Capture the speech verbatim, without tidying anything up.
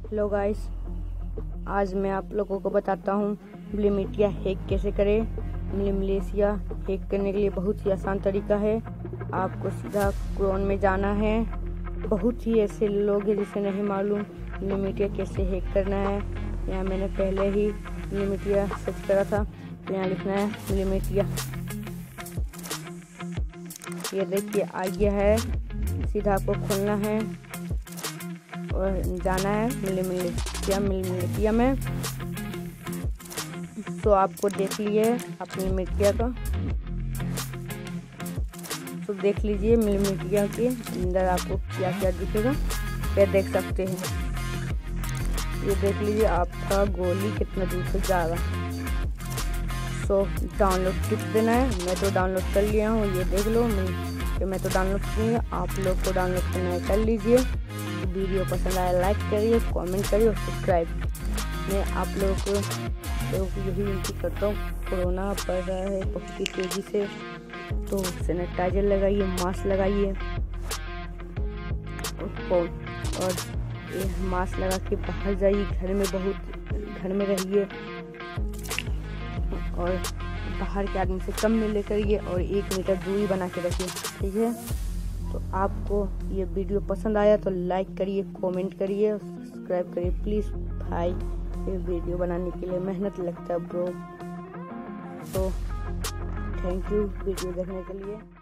Hello guys, आज मैं आप लोगों को बताता हूँ मिलीमीटिया हैक कैसे करें। मिलीमीटिया हैक करने के लिए बहुत ही आसान तरीका है। आपको सीधा क्रोम में जाना है। बहुत ही ऐसे लोग हैं जिसे नहीं मालूम मिलीमीटिया कैसे हैक करना है। यहाँ मैंने पहले ही मिलीमीटिया सर्च करा था। यहाँ लिखना है मिलीमीटिया। ये देखिए आ गया है। सीधा आपको खोलना है और जाना है मिलीमीटिया मिलीमीटिया में। तो आपको देख लिए आप मिलीमीटिया का, तो देख लीजिए मिलीमीटिया के अंदर आपको क्या क्या दिखेगा, ये देख सकते हैं। ये देख लीजिए आपका गोली कितना दूर से जा रहा। सो डाउनलोड किस देना है, मैं तो डाउनलोड कर लिया हूँ। ये देख लो कि मैं तो डाउनलोड कर लिया। आप लोग को डाउनलोड करना है कर लीजिए। वीडियो पसंद आया लाइक करिए, कमेंट करिए और सब्सक्राइब। मैं आप लोगों को लोगों को यही विनती करता हूँ, कोरोना बढ़ रहा है बहुत ही तेज़ी से, तो सैनिटाइजर लगाइए, मास्क लगाइए और, और ये मास्क लगा के बाहर जाइए। घर में बहुत घर में रहिए और बाहर के आदमी से कम मिले करिए और एक मीटर दूरी बना के रखिए, ठीक है। तो आपको ये वीडियो पसंद आया तो लाइक करिए, कमेंट करिए और सब्सक्राइब करिए प्लीज़ भाई। ये वीडियो बनाने के लिए मेहनत लगता है ब्रो। तो थैंक यू वीडियो देखने के लिए।